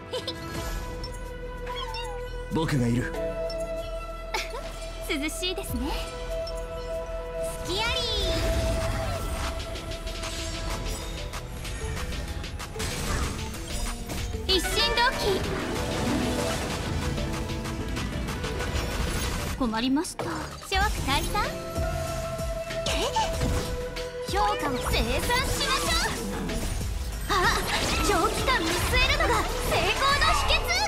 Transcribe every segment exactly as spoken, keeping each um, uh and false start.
僕がいる。 涼しいですね。スキアリー一心同期。困りました。諸悪大佐、評価を生産しましょう。あ、長期間見据えるのが成功の秘訣。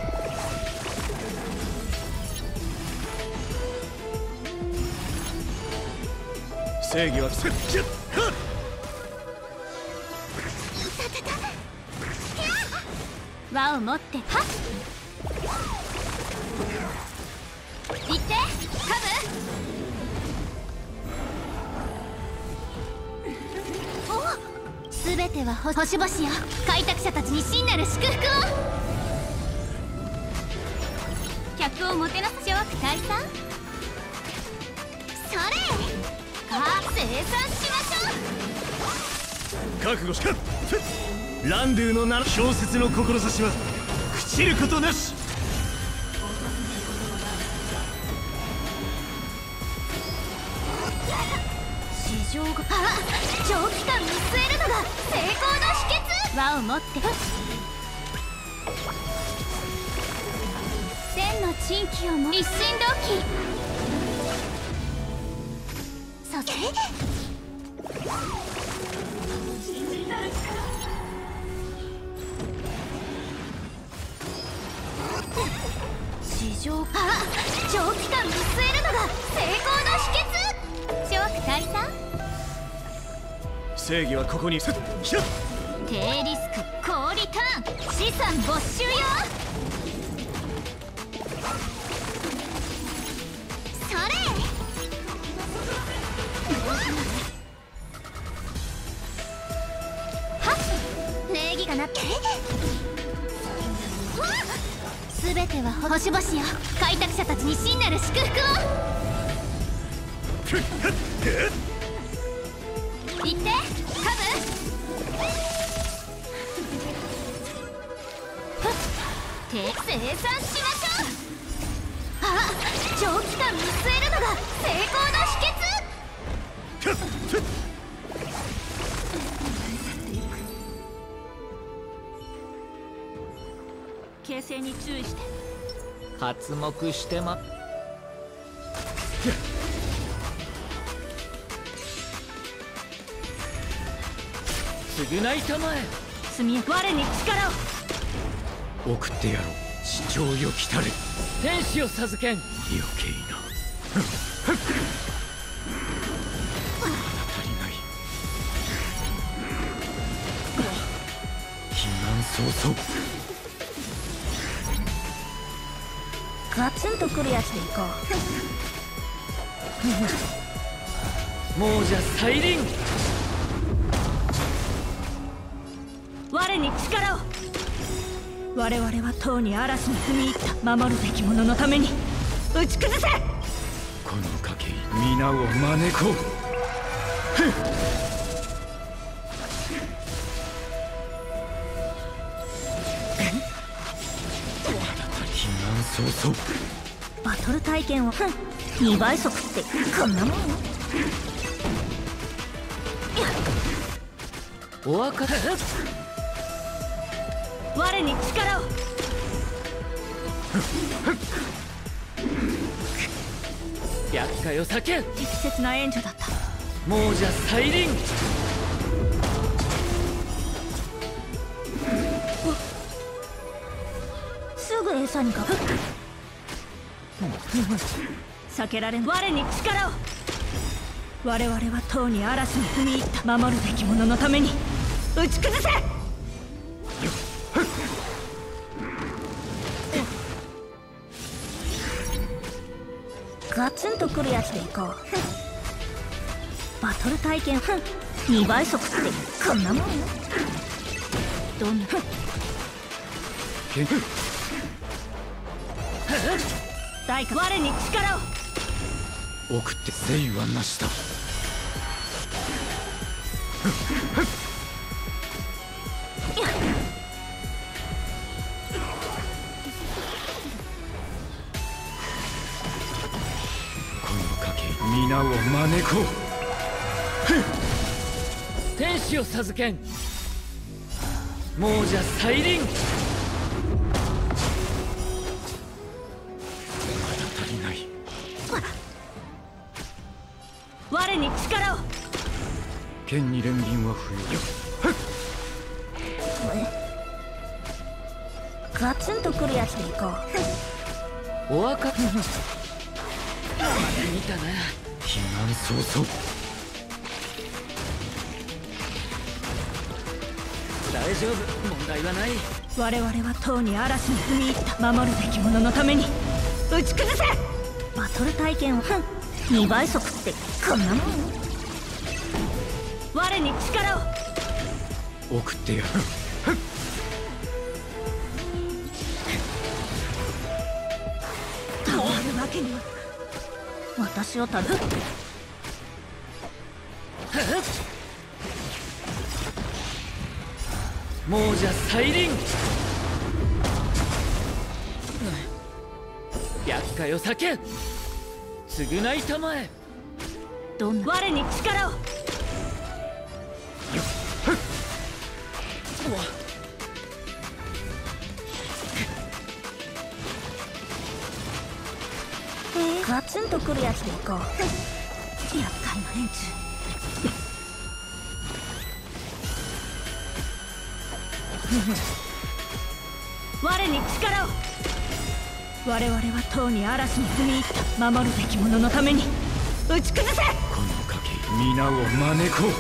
正義はせっきゃっ輪を持ってはっ行ってカム。お、すべては星々よ。開拓者たちに真なる祝福を。客をもてなす諸悪大佐。それか生産しましょう。 覚悟しかランドゥの名氷雪の志は朽ちることなし。 市場が、あ、長期間見据えるのが成功の秘訣。輪を持って千の珍奇をも一心同期。そして市場、あ、長期間見据えるのが成功の秘訣。諸悪大佐、 正義はここにせっひゃっ。 低リスク高リターン、資産没収よ。それはっ、礼儀がなってすべては星々よ。開拓者たちに真なる祝福を。行ってカム。生産しましょう。あ、長期間見据えるのが成功の秘訣。形勢に注意して。 刮目してま。償いたまえ。 速や我に力を。 送ってやろう。地上よ来たれ。 天使を授けん。 余計な足りない。避難早々 ガツンとくるやつでいこ亡者再臨。 う。我に力を。我々はとうに嵐に踏み入った。守るべき者のために打ち崩せ。 この賭けに皆を招こう。避難早々。 バトル体験をにばい速ってこんなもん。 お分かり。 我に力を。 厄介を避けん。 適切な援助だった。 亡者再臨。 すぐ餌にかかる。避けられん。我に力を。我々はとうに嵐に踏み入った。守るべき者のために打ち崩せ。ガツンとくるやつでいこう。バトル体験にばい速ってこんなもん。どんな代価。我に力を。 送って誠意はなしだ。 皆を招こう。 天使を授けん。亡者再臨。 足りない。 我に力を。 剣に連輪は不要。 ガツンとくるやつでいこう。 お若見たな。 避難早々。 大丈夫、問題はない。 我々はとうに嵐に踏み入った守るべき者のために打ち崩せ。バトル体験をにばい速ってこんなもん。我に力を。 送ってやる。 たまるわけには。私をたどる。 亡者再臨。厄介を避けん。償いたまえ。 どんな我に力を。えー、ガツンとくるやつでいこう。厄介な連中。我に力を。我々はとうに嵐に踏み入った守るべき者のために打ち崩せ。 この賭け皆を招こう。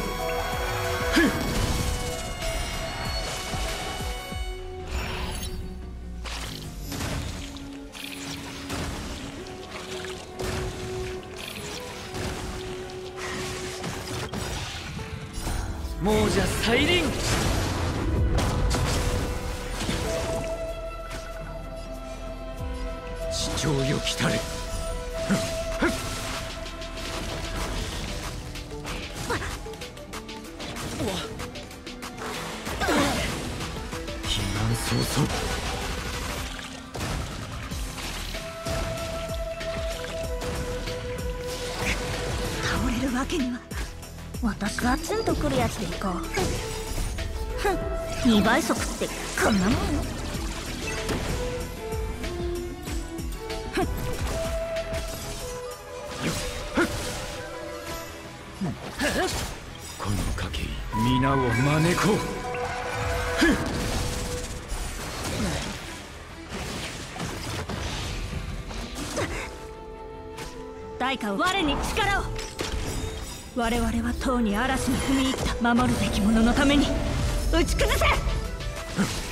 亡者再臨。 地上よ来たれ。避難早々。 倒れるわけには。私ガツンとくるやつでいこう。ふん、にばい速ってこんなもん。 この賭け皆を招こう。 代価を我に力を。我々はとうに嵐に踏み入った守るべき者のために打ち崩せ。